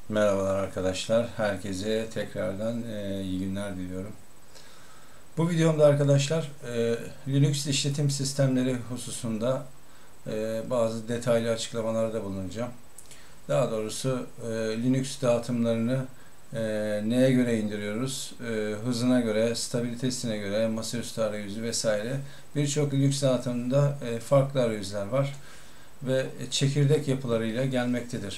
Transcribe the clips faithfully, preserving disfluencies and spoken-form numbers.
Merhabalar arkadaşlar. Herkese tekrardan e, iyi günler diliyorum. Bu videomda arkadaşlar e, Linux işletim sistemleri hususunda e, bazı detaylı açıklamalarda bulunacağım. Daha doğrusu e, Linux dağıtımlarını e, neye göre indiriyoruz? E, hızına göre, stabilitesine göre, masaüstü arayüzü vesaire. Birçok Linux dağıtımında e, farklı arayüzler var ve çekirdek yapılarıyla gelmektedir.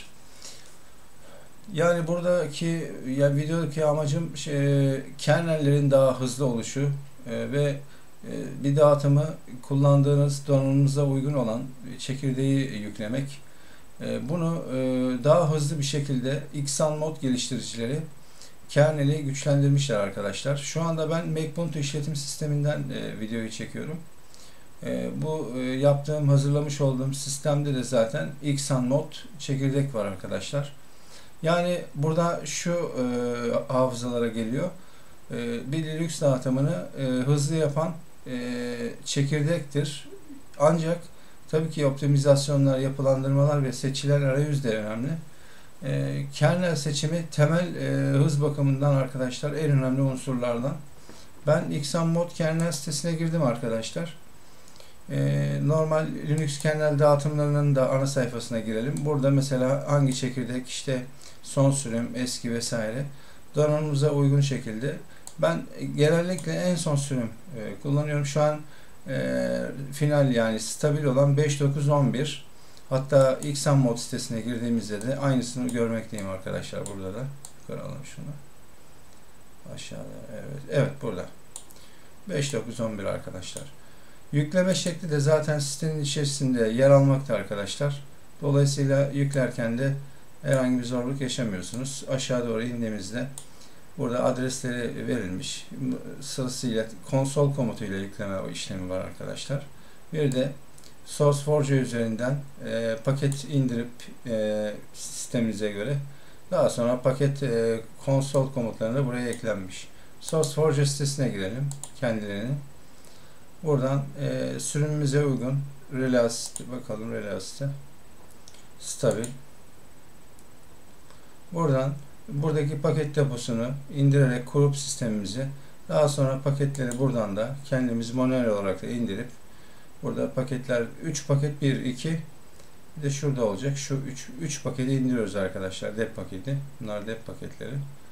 Yani buradaki ya videodaki amacım şey, kernellerin daha hızlı oluşu e, ve e, bir dağıtımı kullandığınız donanımınıza uygun olan çekirdeği yüklemek. E, bunu e, daha hızlı bir şekilde Xammod geliştiricileri kerneli güçlendirmişler arkadaşlar. Şu anda ben Makebuntu işletim sisteminden e, videoyu çekiyorum. E, bu e, yaptığım, hazırlamış olduğum sistemde de zaten Xamod çekirdek var arkadaşlar. Yani burada şu e, hafızalara geliyor. E, bir Linux dağıtımını e, hızlı yapan e, çekirdektir. Ancak tabii ki optimizasyonlar, yapılandırmalar ve seçilen arayüz de önemli. E, kernel seçimi temel e, hız bakımından arkadaşlar en önemli unsurlardan. Ben Xammod kernel sitesine girdim arkadaşlar. Ee, normal Linux kernel dağıtımlarının da ana sayfasına girelim. Burada mesela hangi çekirdek, işte son sürüm, eski vesaire donanımımıza uygun şekilde. Ben genellikle en son sürüm e, kullanıyorum. Şu an e, final yani stabil olan beş nokta dokuz nokta on bir. Hatta Xamod sitesine girdiğimizde de aynısını görmekteyim arkadaşlar burada da. Yukarı şunu. Aşağıda. Evet. Evet burada. beş nokta dokuz nokta on bir arkadaşlar. Yükleme şekli de zaten sitenin içerisinde yer almakta arkadaşlar. Dolayısıyla yüklerken de herhangi bir zorluk yaşamıyorsunuz. Aşağı doğru indiğimizde burada adresleri verilmiş. Sırasıyla konsol komutuyla yükleme işlemi var arkadaşlar. Bir de SourceForge üzerinden e, paket indirip e, sisteminize göre daha sonra paket e, konsol komutlarına buraya eklenmiş. SourceForge sitesine girelim kendilerinin. Buradan e, sürümümüze uygun Relias, bakalım Relias'ta stabil. Buradan buradaki paket deposunu indirerek kurup sistemimizi, daha sonra paketleri buradan da kendimiz manuel olarak da indirip burada paketler üç paket bir iki, bir de şurada olacak şu üç üç paketi indiriyoruz arkadaşlar, dep paketi. Bunlar dep paketleri.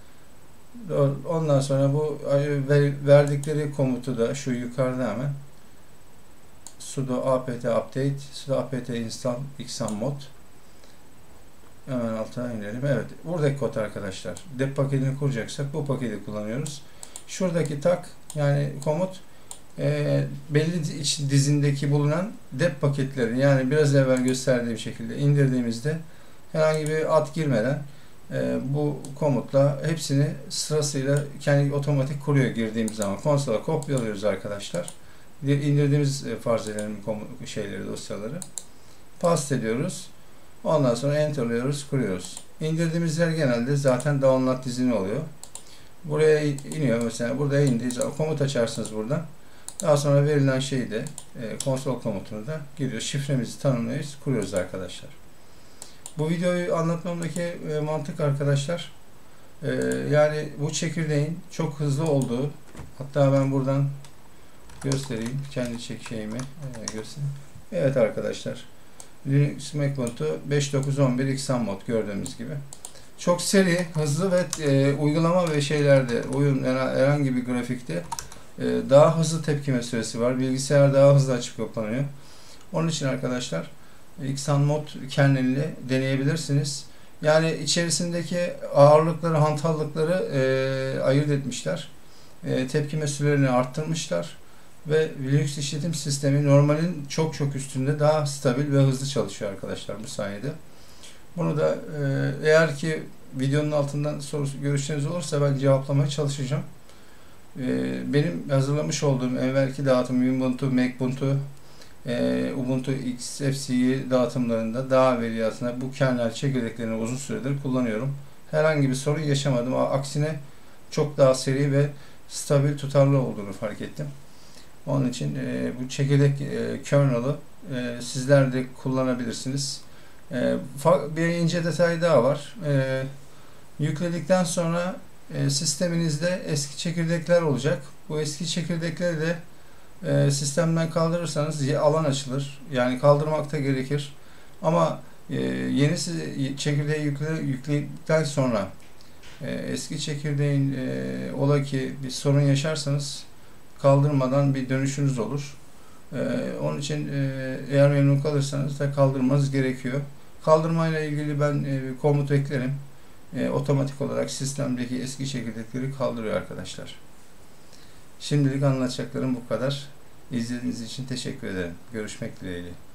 Ondan sonra bu verdikleri komutu da şu yukarıda hemen sudo apt update, sudo apt install xamod. Hemen altına inelim. Evet, buradaki kod arkadaşlar. Dep paketini kuracaksak bu paketi kullanıyoruz. Şuradaki tak yani komut e, belli iç dizindeki bulunan dep paketleri, yani biraz evvel gösterdiğim şekilde indirdiğimizde herhangi bir ad girmeden e, bu komutla hepsini sırasıyla kendi otomatik kuruyor girdiğimiz zaman. Konsola kopyalıyoruz arkadaşlar. İndirdiğimiz farz edelim şeyleri, dosyaları paste ediyoruz. Ondan sonra enterlıyoruz, kuruyoruz. İndirdiğimiz yer genelde zaten download dizini oluyor. Buraya iniyor mesela. Burada indiği zaman komut açarsınız buradan. Daha sonra verilen şeyi de e, konsol komutunu da giriyor. Şifremizi tanımlıyoruz, kuruyoruz arkadaşlar. Bu videoyu anlatmamdaki e, mantık arkadaşlar, e, yani bu çekirdeğin çok hızlı olduğu, hatta ben buradan göstereyim. Kendi çek şeyimi e, göstereyim. Evet arkadaşlar. Linux Makebuntu beş nokta dokuz nokta on bir Xamod gördüğümüz gibi. Çok seri, hızlı ve e, uygulama ve şeylerde, oyun herhangi bir grafikte e, daha hızlı tepkime süresi var. Bilgisayar daha hızlı açıp kapanıyor. Onun için arkadaşlar Xamod kernelini deneyebilirsiniz. Yani içerisindeki ağırlıkları, hantallıkları e, ayırt etmişler. E, tepkime sürelerini arttırmışlar. Ve Linux işletim sistemi normalin çok çok üstünde daha stabil ve hızlı çalışıyor arkadaşlar bu sayede. Bunu da e, eğer ki videonun altından soru görüşleriniz olursa ben cevaplamaya çalışacağım. E, benim hazırlamış olduğum evvelki dağıtım Ubuntu, Makebuntu, e, Ubuntu X F C E dağıtımlarında daha evveliyatına bu kernel çekirdeklerini uzun süredir kullanıyorum. Herhangi bir sorun yaşamadım. Aksine çok daha seri ve stabil, tutarlı olduğunu fark ettim. Onun için e, bu çekirdek e, kernel'ı e, sizler de kullanabilirsiniz. E, bir ince detay daha var. E, Yükledikten sonra e, sisteminizde eski çekirdekler olacak. Bu eski çekirdekleri de e, sistemden kaldırırsanız alan açılır. Yani kaldırmak da gerekir. Ama e, yenisi çekirdeği yükle, yükledikten sonra e, eski çekirdeğin e, ola ki bir sorun yaşarsanız kaldırmadan bir dönüşünüz olur. E, onun için e, eğer memnun kalırsanız da kaldırmanız gerekiyor. Kaldırmayla ilgili ben e, bir komut eklerim. E, otomatik olarak sistemdeki eski çekirdekleri kaldırıyor arkadaşlar. Şimdilik anlatacaklarım bu kadar. İzlediğiniz için teşekkür ederim. Görüşmek dileğiyle.